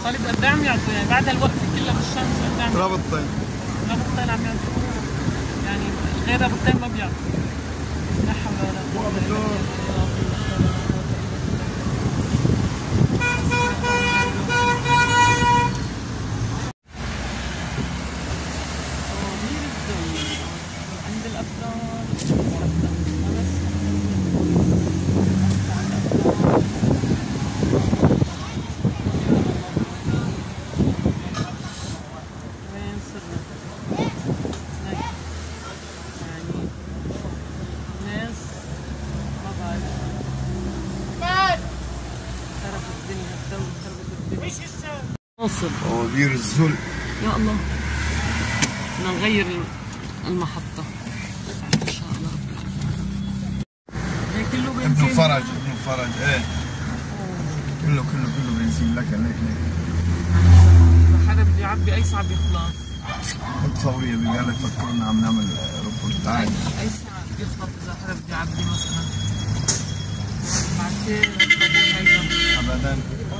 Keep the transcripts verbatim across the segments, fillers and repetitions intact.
غالب قد ايه عم يعطوا يعني بعد الوقفه كلها بالشمس قد ايه عم يعطوا؟ رابطتين رابطتين عم يعطوا يعني غير رابطتين ما بيعطوا. لا حول ولا قوة إلا بالله. عند الأفراد وين صرنا؟ يعني ناس ما بعرف خربت الدنيا، الدولة خربت الدنيا. ناصر هو بير الزل. يا الله بدنا نغير المحطة إن شاء الله. هي كله بنزين. ابنه فرج ابنه فرج ايه كله كله كله بنزين لك لك لك. حدا بده يعبي أي ساعة بيخلص. حط فورية بقال لك فكرنا عم نعمل ريبورت تعال. أي ساعة بيخلص إذا حدا بده يعبي مثلا. بعدين هيدا. أبدا.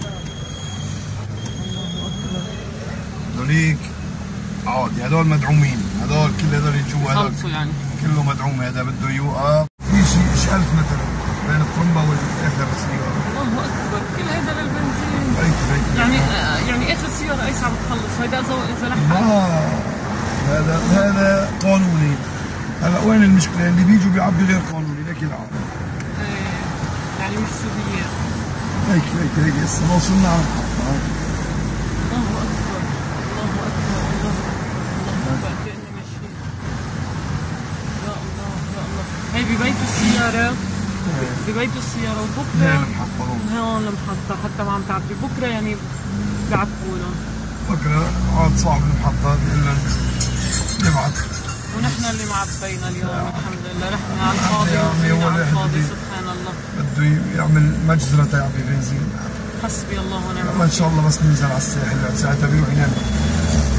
هذوليك عادي هذول مدعومين هذول كل هذول جوا هذول يعني كله مدعوم. هذا بده يوقف في شيء شيء ألف متر بين الطرمبة والآخر السيارة. الله أكبر كل هذا للبنزين. هيك هيك يعني يعني آخر سيارة أي ساعة بتخلص هيدا إذا لحق. لا هذا هذا قانوني. هلا وين المشكلة؟ اللي بيجوا بيعبي غير قانوني لك العالم. ايه يعني مش سوريين. هيك هيك هيك هسه ما وصلنا على المحطة. الله أكبر الله أكبر الله أكبر الله أكبر كأني ماشيين. يا الله يا الله. هي ببيت السيارة ببيت السيارة وبكرة هي المحطة هون المحطة حتى ما عم تعبي بكرة يعني بيعبوا لهم. بكرة عاد صاحب المحطة بيقول لنا نبعت. ونحن اللي معبينا اليوم الحمد لله. رحنا على الفاضي على الفاضي سبحان الله. بده يعمل مجزرة تيعبي بنزين. حسبي الله ونعم الوكيل. ان شاء الله بس ننزل على الساحل ساعتها بيروح ينام.